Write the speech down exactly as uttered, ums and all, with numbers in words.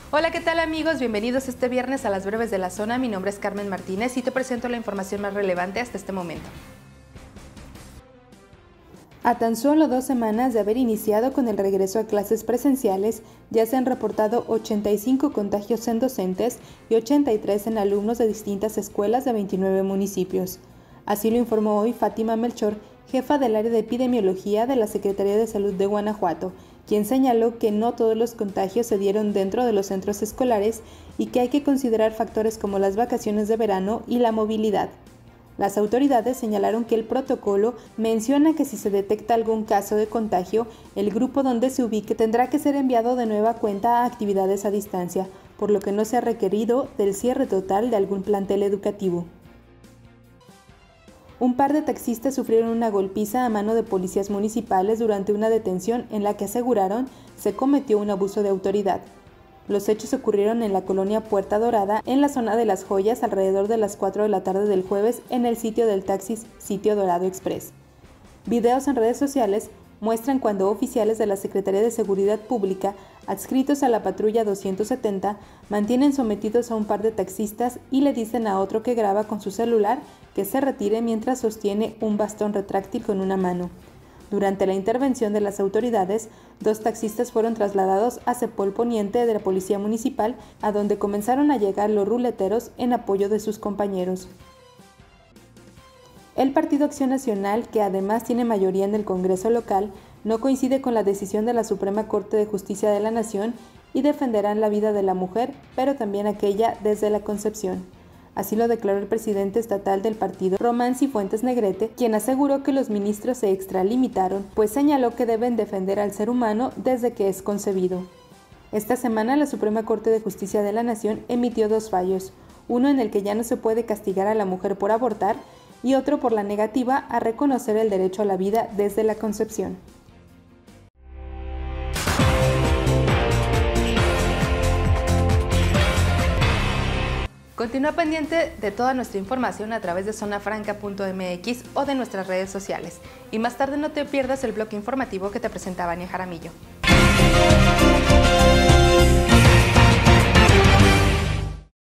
Hola, ¿qué tal amigos? Bienvenidos este viernes a las breves de la zona. Mi nombre es Carmen Martínez y te presento la información más relevante hasta este momento. A tan solo dos semanas de haber iniciado con el regreso a clases presenciales, ya se han reportado ochenta y cinco contagios en docentes y ochenta y tres en alumnos de distintas escuelas de veintinueve municipios. Así lo informó hoy Fátima Melchor, jefa del área de epidemiología de la Secretaría de Salud de Guanajuato, quien señaló que no todos los contagios se dieron dentro de los centros escolares y que hay que considerar factores como las vacaciones de verano y la movilidad. Las autoridades señalaron que el protocolo menciona que si se detecta algún caso de contagio, el grupo donde se ubique tendrá que ser enviado de nueva cuenta a actividades a distancia, por lo que no se ha requerido del cierre total de algún plantel educativo. Un par de taxistas sufrieron una golpiza a mano de policías municipales durante una detención en la que aseguraron se cometió un abuso de autoridad. Los hechos ocurrieron en la colonia Puerta Dorada, en la zona de Las Joyas, alrededor de las cuatro de la tarde del jueves, en el sitio del taxis Sitio Dorado Express. Videos en redes sociales muestran cuando oficiales de la Secretaría de Seguridad Pública, adscritos a la patrulla doscientos setenta, mantienen sometidos a un par de taxistas y le dicen a otro que graba con su celular que se retire mientras sostiene un bastón retráctil con una mano. Durante la intervención de las autoridades, dos taxistas fueron trasladados a Cepol Poniente de la Policía Municipal, a donde comenzaron a llegar los ruleteros en apoyo de sus compañeros. El Partido Acción Nacional, que además tiene mayoría en el Congreso local, no coincide con la decisión de la Suprema Corte de Justicia de la Nación y defenderán la vida de la mujer, pero también aquella desde la concepción. Así lo declaró el presidente estatal del partido, Román Cifuentes Negrete, quien aseguró que los ministros se extralimitaron, pues señaló que deben defender al ser humano desde que es concebido. Esta semana la Suprema Corte de Justicia de la Nación emitió dos fallos, uno en el que ya no se puede castigar a la mujer por abortar y otro por la negativa a reconocer el derecho a la vida desde la concepción. Continúa pendiente de toda nuestra información a través de zona franca punto m x o de nuestras redes sociales. Y más tarde no te pierdas el bloque informativo que te presenta Vania Jaramillo.